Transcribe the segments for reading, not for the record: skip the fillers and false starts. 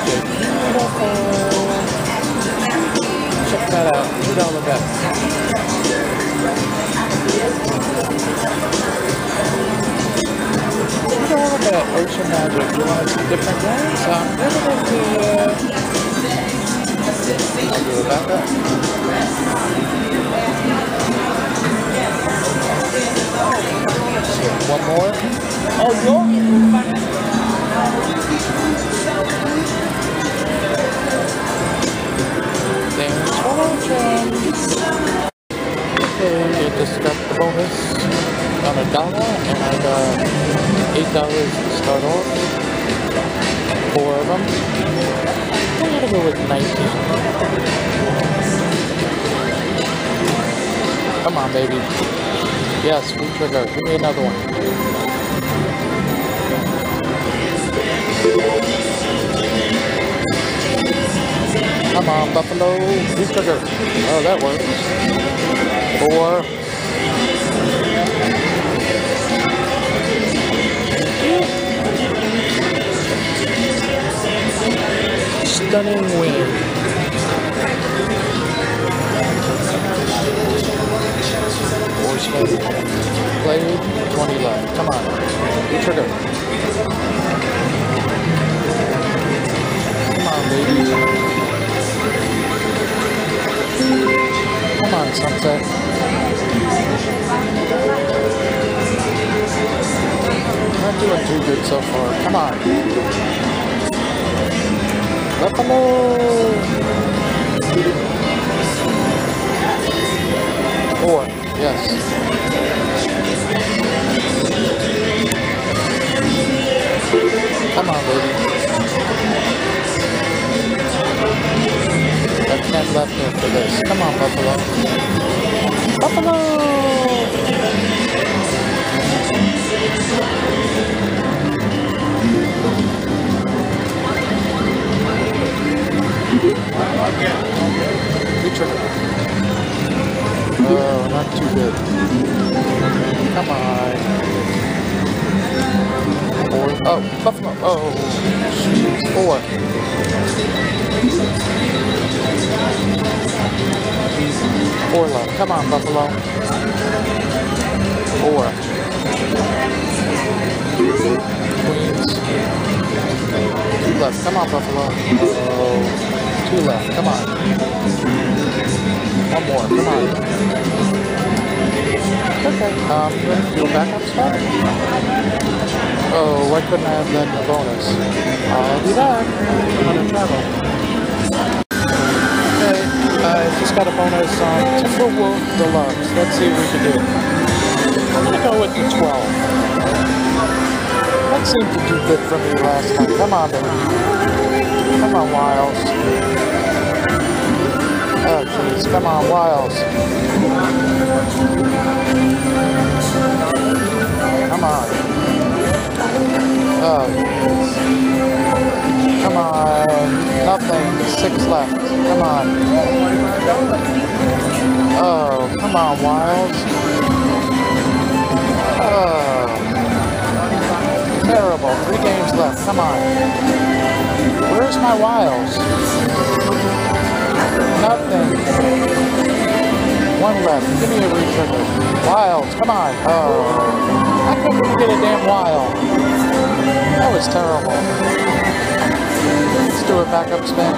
Beautiful. Check that out. $2 bet. $2 bet. Ocean Magic. You want to see different games? I'm giving it to you. I'll do a backup. One more. Oh, no. Thanks for watching. Okay, I just got the bonus on $1 and I got $8 to start off. 4 of them. I'm gonna go with 19. Come on, baby. Yes, free trigger. Give me another one. Come on, Buffalo. Free trigger. Oh, that works. 4. Stunning win. Played 20 left. Come on. Free trigger. Come on, baby. Come on, Sunset. Not doing too good so far. Come on. Buffalo. Four. Yes. Come on, baby. Got 10 left here for this. Come on, Buffalo. Buffalo! Good trigger. Oh, not too good. Come on. 4. Oh, Buffalo. Oh, jeez. 4. 4 left. Come on, Buffalo. 4. Queens. 2 left. Come on, Buffalo. Oh, 2 left. Come on. 1 more. Come on. Okay. Do a backup spot? Oh, why couldn't I have done the bonus? I'll be back. I'm gonna travel. Okay. I just got a bonus on Tampa Deluxe. Let's see what we can do. I'm gonna go with the 12. That seemed to do good for me last time. Come on, baby. Come on, Wiles. Oh, jeez. Come on, Wiles. Come on. Oh. Come on. Nothing. 6 left. Come on. Oh, come on, Wiles. Oh. Terrible. 3 games left. Come on. Where's my Wiles? Nothing. 1 left. Give me a re-trigger. Wiles, come on. Oh. I couldn't even get a damn Wild. That was terrible. Let's do a backup spin.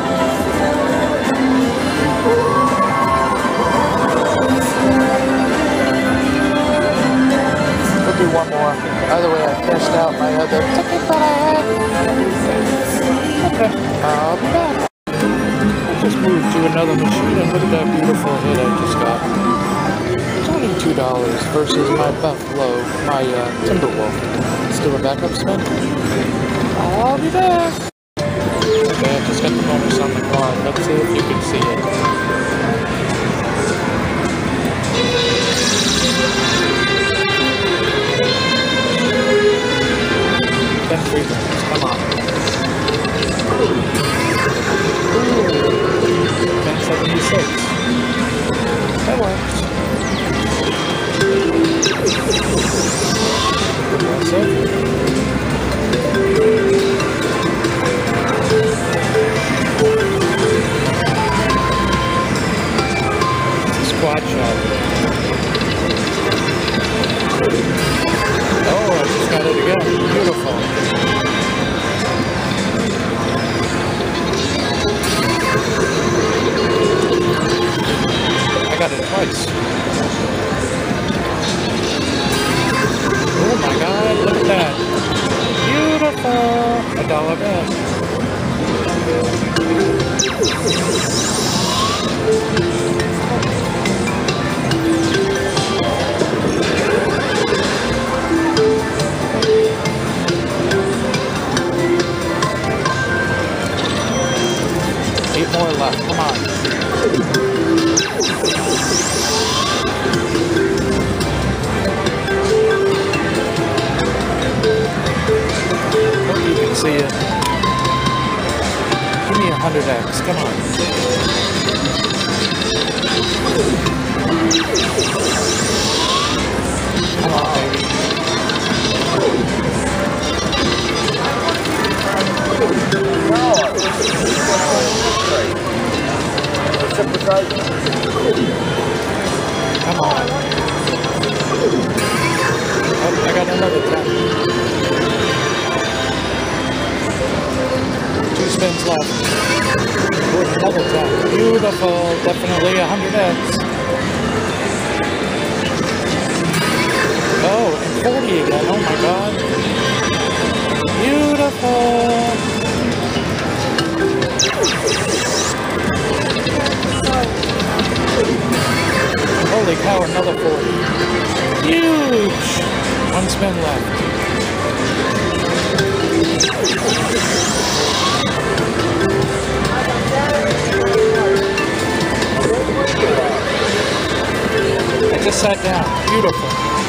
We'll do 1 more. By the way, I cashed out my other ticket that I had. Okay. I'll be back. Just moved to another machine and look at that beautiful hit I just got. It's only $2 versus my Buffalo, my Timberwolf. Let's do a backup spin. I'll be back. Okay, I just got the bonus on the card. Let's see if you can see it. Then 3 minutes. Come on. 1076. That works. That's it. quad shot. Oh, I just got it again. Beautiful. I got it twice. Oh my god, look at that. Beautiful. $1 bet. Eight more left, come on. Hope you can see it. Give me 100x, come on. Come on, baby. Come on. Oh, I got another 10. 2 spins left. With another 10. Beautiful. Definitely 100x. Oh, and 40 again. Oh my god. Beautiful. Holy cow, another 40. Huge! 1 spin left. I just sat down. Beautiful.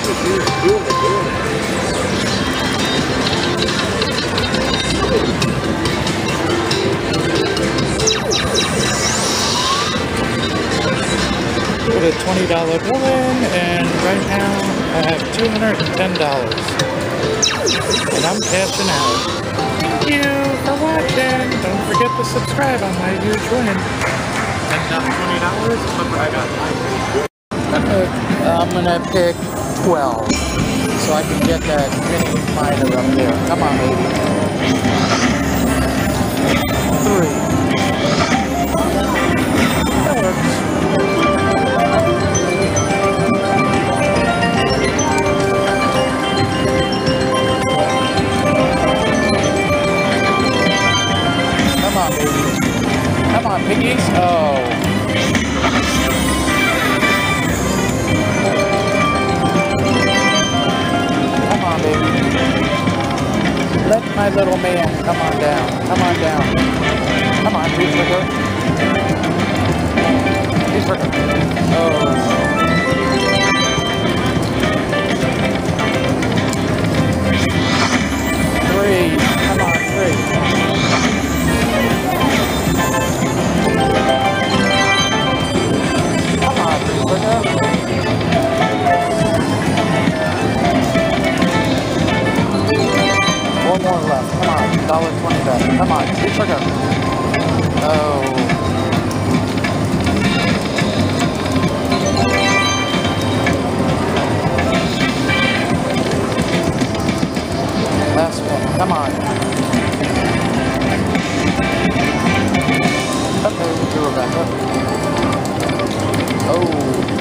Put a $20 bill in, and right now I have $210. And I'm cashing out. Thank you for watching. Don't forget to subscribe on my huge win. And $20, look what I got. I'm gonna pick 12. So I can get that mini miner up there. Come on, baby. 3. That works. Come on, baby. Come on, piggies. Oh. Come on, baby. Let my little man come on down. Come on down. Come on, cheeseburger. Cheeseburger. Oh. Three. Come on, 3. Come on, cheeseburger. One more left. Come on, $1.20 bet. Come on, cheeseburger. Oh. Last one. Come on. Okay, we'll do it back up. Oh.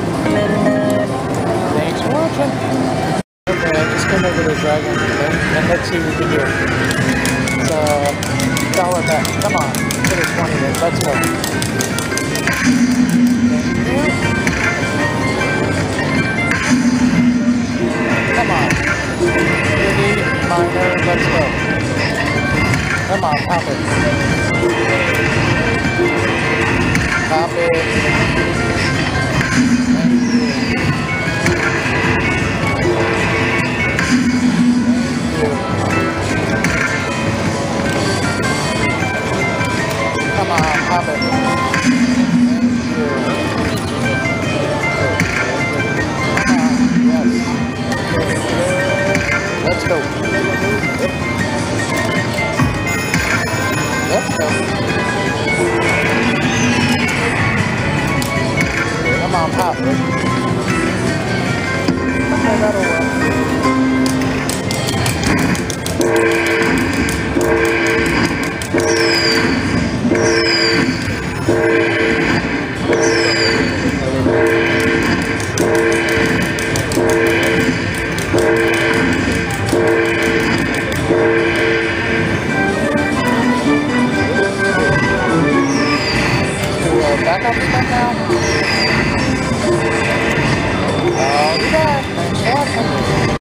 Thanks for watching. Okay, I just came over to Dragon today, and let's see what we can do. It's $1 bet. Come on. Put a 20 in. Let's go. Thank you. Come on. Mini miner. Let's go. Come on, pop it. Pop it. Come on, pop it. Thank you. that way. Okay, that'll work. Back up stuff now. I'll be back. Thanks for watching.